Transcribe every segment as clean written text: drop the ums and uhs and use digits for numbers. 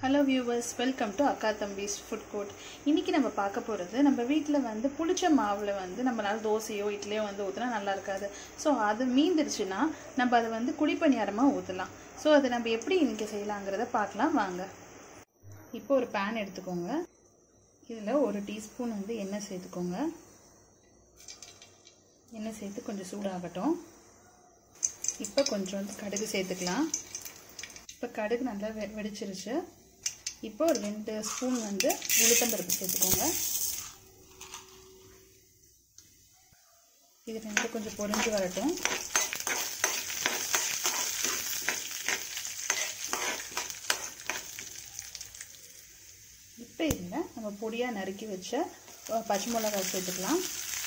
Hello viewers, welcome to Akka Thambi's Food Court. இன்னைக்கு நம்ம பார்க்க போறது நம்ம வீட்ல புளிச்ச மாவுல நம்மளால தோசையோ இட்லியோ ஊத்துனா நல்லா இருக்காது. சோ அது மீந்திருச்சுனா நம்ம அதை குழிப்பணியாரமா ஊத்தலாம். சோ அதை நம்ம எப்படி இன்னைக்கு செய்யலாம்ங்கறத பார்க்கலாம் வாங்க. இப்போ ஒரு pan எடுத்துக்கோங்க. இதுல 1 டீஸ்பூன் எண்ணெய் சேர்த்துக்கோங்க. எண்ணெய் சேர்த்து கொஞ்சம் சூடாகட்டும். இப்போ கொஞ்சம் கடுகு சேர்த்துக்கலாம். இப்போ கடுகு நல்லா வெடிச்சிருச்சு. இப்போ 2 ஸ்பூன் உளுத்தம் பருப்பு சேர்த்துக்கோங்க. இது ரெண்டும் கொஞ்சம் பொரிஞ்சு வரட்டும். இப்போ இதில் நம்ம பொடியாக நறுக்கி வச்ச பச்சை மிளகாய் சேர்த்துக்கலாம்.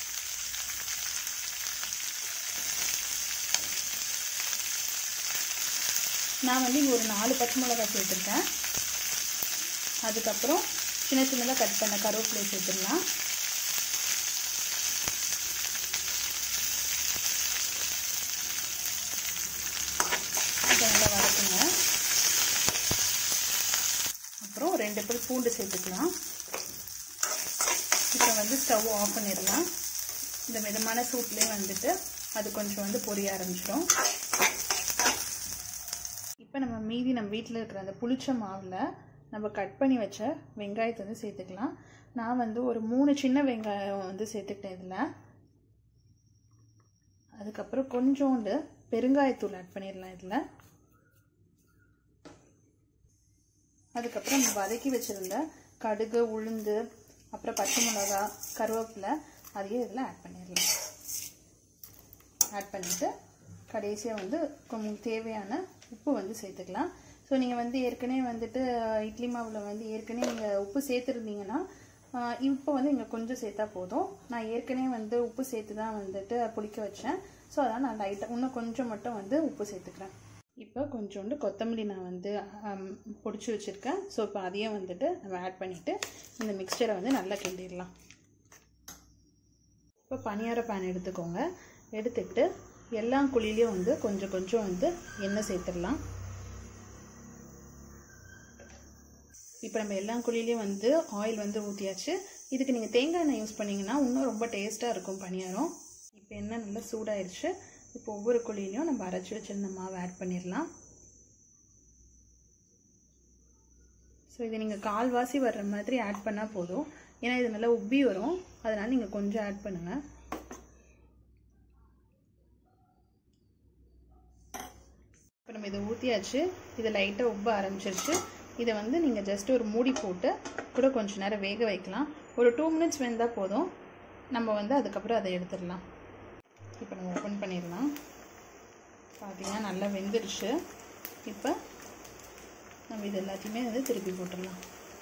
நான் இங்கே ஒரு 4 பச்சை மிளகாய் சேர்த்துருக்கேன். அதுக்கப்புறம் சின்ன சின்னதாக கட் பண்ண கருவேப்பிலை சேர்த்துடலாம். இதை நல்லா வதக்குங்க. அப்புறம் 2 பல் பூண்டு சேர்த்துக்கலாம். இப்போ ஸ்டவ் ஆஃப் பண்ணிடலாம். இந்த மிதமான சூட்லேயே அது கொஞ்சம் பொரிய ஆரம்பிச்சிடும். இப்போ நம்ம வீட்டில் இருக்கிற அந்த புளிச்ச மாவில் நம்ம கட் பண்ணி வச்ச வெங்காயத்தை சேர்த்துக்கலாம். நான் ஒரு 3 சின்ன வெங்காயம் சேர்த்துக்கிட்டேன் இதில். அதுக்கப்புறம் கொஞ்சோண்டு பெருங்காயத்தூள் ஆட் பண்ணிடலாம் இதில். அதுக்கப்புறம் நம்ம வதக்கி வச்சுருந்த கடுகு, உளுந்து, அப்புறம் பச்சை மிளகா, கருவேப்பிலை அதையே இதில் ஆட் பண்ணிடலாம். ஆட் பண்ணிவிட்டு கடைசியாக கொஞ்சம் தேவையான உப்பு சேர்த்துக்கலாம். ஸோ நீங்கள் ஏற்கனவே இட்லி மாவில் ஏற்கனவே நீங்கள் உப்பு சேர்த்துருந்தீங்கன்னா இப்போ இங்கே கொஞ்சம் சேர்த்தா போதும். நான் ஏற்கனவே உப்பு சேர்த்து தான் புளிக்க வச்சேன். ஸோ அதனால் நான் லைட்டாக இன்னும் கொஞ்சம் மட்டும் உப்பு சேர்த்துக்கிறேன். இப்போ கொஞ்சோண்டு கொத்தமல்லி நான் பொடிச்சு வச்சுருக்கேன். ஸோ இப்போ அதையும் நம்ம ஆட் பண்ணிவிட்டு இந்த மிக்சரை நல்லா கிண்டிடலாம். இப்போ பணியார பேன் எடுத்துக்கோங்க. எடுத்துக்கிட்டு எல்லா குழியிலையும் கொஞ்சம் கொஞ்சம் எண்ணெய் சேர்த்துடலாம். இப்போ நம்ம எல்லா குழியிலையும் ஆயில் ஊற்றியாச்சு. இதுக்கு நீங்கள் தேங்காய் எண்ணெய் யூஸ் பண்ணிங்கன்னா இன்னும் ரொம்ப டேஸ்ட்டாக இருக்கும் பணியாரம். இப்போ எண்ணெய் நல்லா சூடாயிடுச்சு. இப்போ ஒவ்வொரு குழியிலையும் நம்ம அரைச்சி வச்சிருந்த மாவை ஆட் பண்ணிடலாம். ஸோ இது நீங்கள் கால்வாசி வர்ற மாதிரி ஆட் பண்ணால் போதும். ஏன்னா இது நல்லா உப்பி வரும். அதனால் நீங்கள் கொஞ்சம் ஆட் பண்ணுங்கள். இப்போ நம்ம இதை ஊற்றியாச்சு. இதை லைட்டாக உப்ப ஆரம்பிச்சிருச்சு. இதை நீங்கள் ஜஸ்ட் ஒரு மூடி போட்டு கூட கொஞ்சம் நேரம் வேக வைக்கலாம். ஒரு 2 மினிட்ஸ் வெந்தால் போதும். நம்ம அதுக்கப்புறம் அதை எடுத்துடலாம். இப்போ நம்ம ஓப்பன் பண்ணிடலாம். பார்த்தீங்கன்னா நல்லா வெந்துருச்சு. இப்போ நம்ம இது எல்லாத்தையுமே திருப்பி போட்டுடலாம்.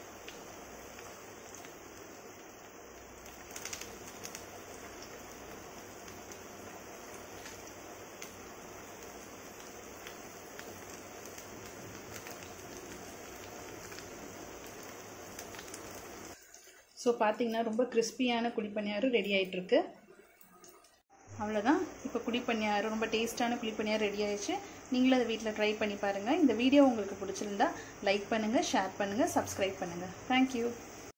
ஸோ பார்த்தீங்கன்னா ரொம்ப கிறிஸ்பியான குழிப்பணியாரம் ரெடி ஆகிட்டுருக்கு. அவ்வளோதான். இப்போ குழிப்பணியாரம் ரொம்ப டேஸ்ட்டான குழிப்பணியாரம் ரெடி ஆயிடுச்சு. நீங்களும் அதை வீட்டில் ட்ரை பண்ணி பாருங்கள். இந்த வீடியோ உங்களுக்கு பிடிச்சிருந்தா லைக் பண்ணுங்கள், ஷேர் பண்ணுங்கள், சப்ஸ்கிரைப் பண்ணுங்கள். தேங்க்யூ.